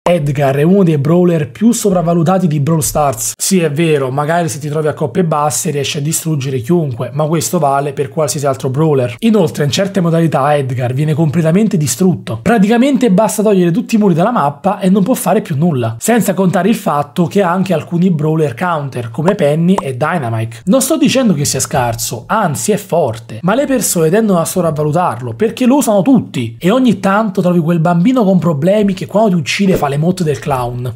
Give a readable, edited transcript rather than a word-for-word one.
Edgar è uno dei brawler più sopravvalutati di Brawl Stars. Sì, è vero, magari se ti trovi a coppe basse riesci a distruggere chiunque, ma questo vale per qualsiasi altro brawler. Inoltre, in certe modalità Edgar viene completamente distrutto. Praticamente basta togliere tutti i muri dalla mappa e non può fare più nulla. Senza contare il fatto che ha anche alcuni brawler counter, come Penny e Dynamite. Non sto dicendo che sia scarso, anzi è forte, ma le persone tendono a sopravvalutarlo perché lo usano tutti. E ogni tanto trovi quel bambino con problemi che quando ti uccide fa le motte del clown.